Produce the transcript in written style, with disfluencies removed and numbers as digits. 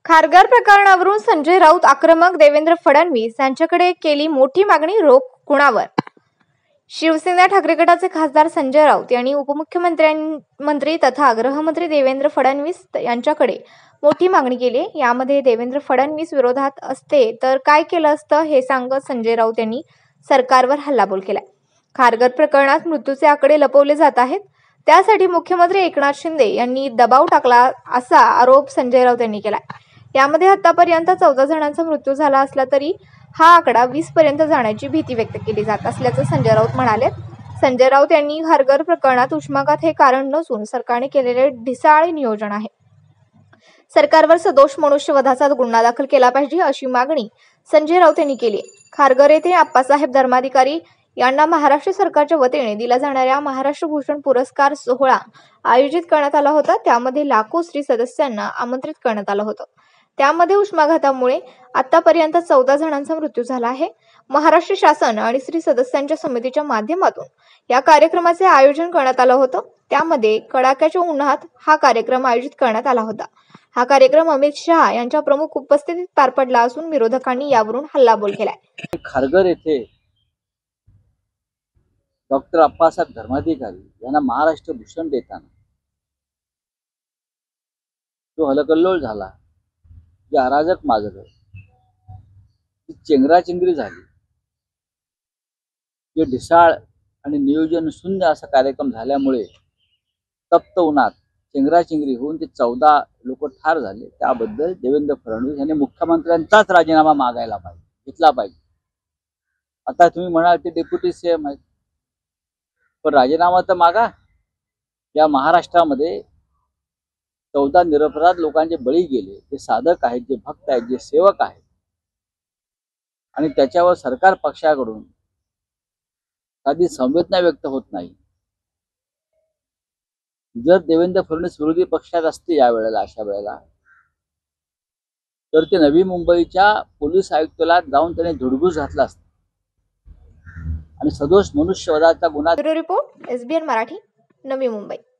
खारघर प्रकरणावरून संजय राऊत आक्रमक, देवेंद्र फडणवीस यांच्याकडे केली मोठी मागणी, रोख कुणावर? शिवसेना ठाकरे गटाचे खासदार संजय राऊत यांनी उपमुख्यमंत्री तथा गृहमंत्री देवेंद्र फडणवीस यांच्याकडे मोठी मागणी केली आहे। यामध्ये देवेंद्र फडणवीस विरोधात असते तर काय केलं असतं हे सांगत संजय राऊत यांनी सरकारवर हल्लाबोल केला। खारघर प्रकरणात मृत्यूचे आकडे लपवले जात आहेत, त्यासाठी मुख्यमंत्री एकनाथ शिंदे यांनी दबाव टाकला असा आरोप संजय राऊत यांनी केला। यामध्ये आतापर्यंत 14 जणांचा मृत्यू झाला असला तरी हा आकडा 20 पर्यंत जाण्याची भीती व्यक्त केली जात असल्याचं संजय राऊत म्हणाले। संजय राऊत यांनी खारघर प्रकरणात उष्माघात हे कारण नसून सरकारने केलेले ढिसाळ नियोजन आहे। सरकारवर सदोष मनुष्यवधाचा गुन्हा दाखल केला पाहिजे अशी मागणी संजय राऊत यांनी केली। खारघर येथे आप्पासाहेब धर्माधिकारी यांना महाराष्ट्र सरकारच्या वतीने दिला जाणाऱ्या महाराष्ट्र भूषण पुरस्कार सोहळा आयोजित करण्यात आला होता। त्यामध्ये लाखो स्त्री सदस्यांना आमंत्रित करण्यात आलं होतं। त्यामध्ये उष्माघातामुळे आतापर्यंत 14 जणांचा मृत्यू झाला आहे। महाराष्ट्र शासन आणि स्त्री सदस्यांच्या समितीच्या माध्यमातून या कार्यक्रमाचे आयोजन करण्यात आलं होतं। त्यामध्ये कडाक्याच्या उन्हात हा कार्यक्रम आयोजित करण्यात आला होता। हा कार्यक्रम अमित शहा यांच्या प्रमुख उपस्थितीत पार पडला असून विरोधकांनी यावरून हल्लाबोल केलाय। खारघर येथे डॉक्टर अप्पासाहेब धर्माधिकारी यांना महाराष्ट्र भूषण देताना जो हलकल्लोळ झाला, जे अराजक माजलं, जी चेंगराचेंगरी झाली, जे ढिसाळ आणि नियोजन शून्य असा कार्यक्रम झाल्यामुळे तप्त उन्हात चेंगराचेंगरी होऊन ते 14 लोक ठार झाले, त्याबद्दल देवेंद्र फडणवीस यांनी मुख्यमंत्र्यांचाच राजीनामा मागायला पाहिजे, घेतला पाहिजे। आता तुम्ही म्हणाल ते डेप्युटी सीएम आहेत, पण राजीनामा तर मागा। या महाराष्ट्रामध्ये 14 निरपराध लोकांचे बळी गेले, जे साधक आहेत, जे भक्त आहेत, जे सेवक आहेत, आणि त्याच्यावर सरकार पक्षाकडून कधी संवेदना व्यक्त होत नाही। जर देवेंद्र फडणवीस विरोधी पक्षात असते यावेळेला, अशा वेळेला, तर ते नवी मुंबईच्या पोलीस आयुक्तालयात जाऊन त्याने धुडगूस घातला असता आणि सदोष मनुष्यवधाचा गुन्हा। Bureau report, SBN Marathi, Navi Mumbai.